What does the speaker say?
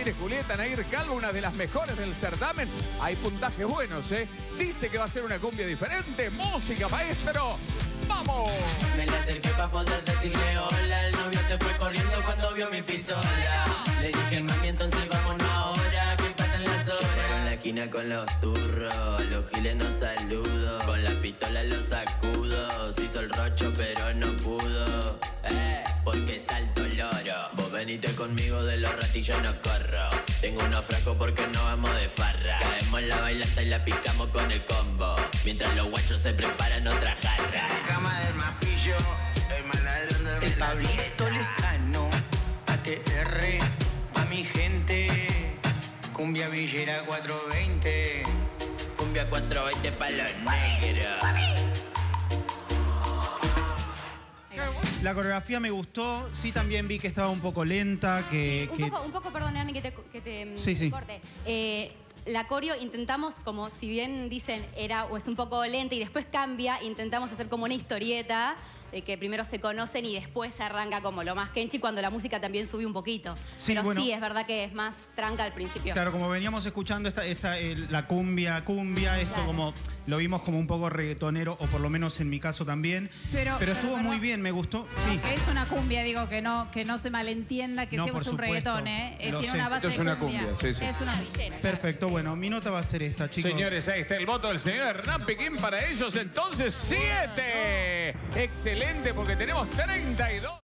cantante Julieta Nair Calvo, una de las mejores del certamen. Hay puntajes buenos, ¿eh? Dice que va a ser una cumbia diferente. Música, maestro. ¡Vamos! Me le acerqué para poder decirle hola. El novio se fue corriendo cuando vio mi pistola. Le dije, mami, entonces vámonos ahora. ¿Qué pasa en las horas? Yo paro en la esquina con los turros. A los giles no saludo. Con la pistola los sacudo. Se hizo el rocho pero no pudo. Porque salto loro. Vos venite conmigo, de los ratillos no corro. Tengo unos frascos porque no vamos de farra. Caemos la bailanta y la picamos con el combo. Mientras los guachos se preparan otra jarra. Cama del más pillo, el maladrón del El Pablito Lescano, ATR, pa' mi gente. Cumbia Villera 420. Cumbia 420 pa' los negros. La coreografía me gustó, sí también vi que estaba un poco lenta, Un poco, perdón, Ani, que te Sí. corte. La coreo intentamos, como si bien dicen era o es un poco lenta y después cambia, intentamos hacer como una historieta de que primero se conocen y después se arranca como lo más kenchi cuando la música también sube un poquito. Sí, pero bueno, sí, es verdad que es más tranca al principio. Claro, como veníamos escuchando la cumbia, esto Claro. como lo vimos como un poco reggaetonero, o por lo menos en mi caso también. Pero estuvo muy bien, me gustó. Sí. Que es una cumbia, digo, que no se malentienda que No, sea por un supuesto. reggaetón, ¿eh? Lo Tiene sé. una base Esto es de una cumbia, sí, sí. Es una villera. Perfecto, bueno, mi nota va a ser esta, chicos. Señores, ahí está el voto del señor Hernán Pequín para ellos. Entonces, 7. Excelente, porque tenemos 32.